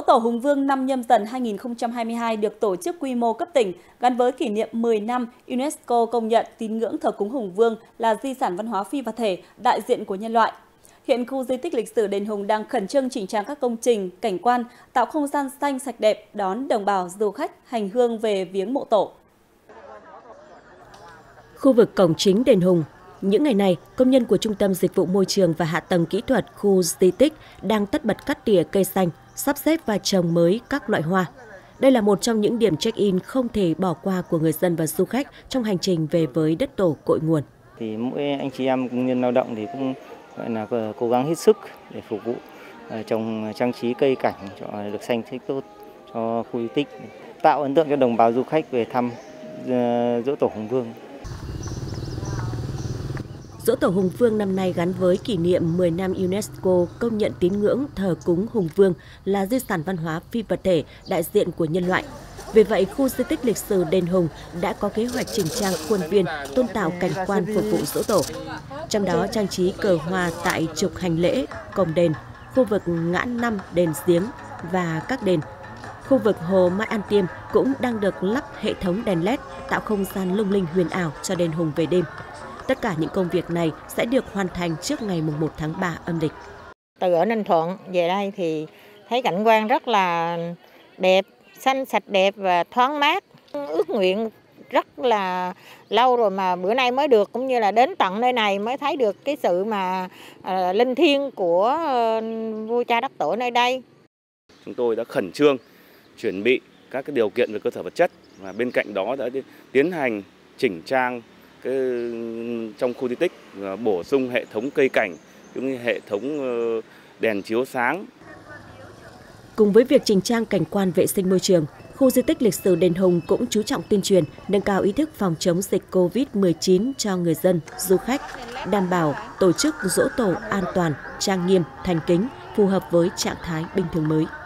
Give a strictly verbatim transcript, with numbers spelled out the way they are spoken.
tổ Hùng Vương năm Nhâm Dần hai nghìn không trăm hai mươi hai được tổ chức quy mô cấp tỉnh gắn với kỷ niệm mười năm UNESCO công nhận tín ngưỡng thờ cúng Hùng Vương là di sản văn hóa phi vật thể đại diện của nhân loại. Hiện khu di tích lịch sử Đền Hùng đang khẩn trương chỉnh trang các công trình, cảnh quan, tạo không gian xanh sạch đẹp đón đồng bào du khách hành hương về viếng mộ tổ. Khu vực cổng chính Đền Hùng. Những ngày này, công nhân của Trung tâm Dịch vụ Môi trường và Hạ tầng Kỹ thuật khu di tích đang tất bật cắt tỉa cây xanh, sắp xếp và trồng mới các loại hoa. Đây là một trong những điểm check-in không thể bỏ qua của người dân và du khách trong hành trình về với đất tổ cội nguồn. Thì mỗi anh chị em công nhân lao động thì cũng gọi là cố gắng hết sức để phục vụ trồng trang trí cây cảnh cho được xanh thích tốt cho khu di tích, tạo ấn tượng cho đồng bào du khách về thăm Giỗ Tổ Hùng Vương. Giỗ Tổ Hùng Vương năm nay gắn với kỷ niệm mười năm UNESCO công nhận tín ngưỡng thờ cúng Hùng Vương là di sản văn hóa phi vật thể đại diện của nhân loại. Vì vậy, khu di tích lịch sử Đền Hùng đã có kế hoạch chỉnh trang khuôn viên, tôn tạo cảnh quan phục vụ Giỗ Tổ. Trong đó trang trí cờ hoa tại trục hành lễ, cổng đền, khu vực ngã năm đền giếng và các đền. Khu vực hồ Mai An Tiêm cũng đang được lắp hệ thống đèn led tạo không gian lung linh huyền ảo cho đền Hùng về đêm. Tất cả những công việc này sẽ được hoàn thành trước ngày mùng một tháng ba âm lịch. Từ ở Ninh Thuận về đây thì thấy cảnh quan rất là đẹp, xanh sạch đẹp và thoáng mát. Ước nguyện rất là lâu rồi mà bữa nay mới được, cũng như là đến tận nơi này mới thấy được cái sự mà uh, linh thiêng của uh, vua cha đất tổ nơi đây. Chúng tôi đã khẩn trương chuẩn bị các cái điều kiện về cơ sở vật chất và bên cạnh đó đã tiến hành chỉnh trang cái, trong khu di tích, bổ sung hệ thống cây cảnh cũng như hệ thống đèn chiếu sáng. Cùng với việc chỉnh trang cảnh quan vệ sinh môi trường, khu di tích lịch sử Đền Hùng cũng chú trọng tuyên truyền, nâng cao ý thức phòng chống dịch Covid mười chín cho người dân, du khách, đảm bảo tổ chức Giỗ Tổ an toàn, trang nghiêm, thành kính, phù hợp với trạng thái bình thường mới.